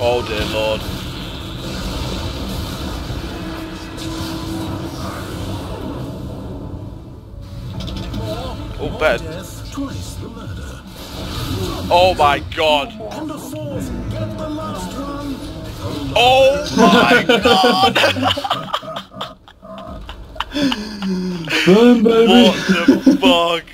Oh dear lord. Oh, bed. Twice the murder. Oh my god. And the fourth, get the last one. Oh my god. Sven Baby. What the fuck?